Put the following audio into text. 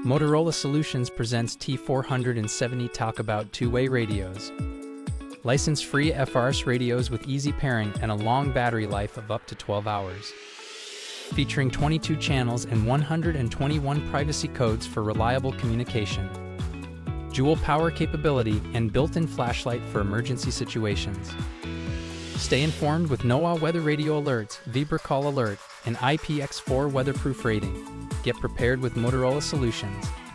Motorola Solutions presents T470 Talkabout two-way radios. License-free FRS radios with easy pairing and a long battery life of up to 12 hours. Featuring 22 channels and 121 privacy codes for reliable communication. Dual power capability and built-in flashlight for emergency situations. Stay informed with NOAA Weather Radio Alerts, VibraCall Alert, and IPX4 Weatherproof rating. Get prepared with Motorola Solutions.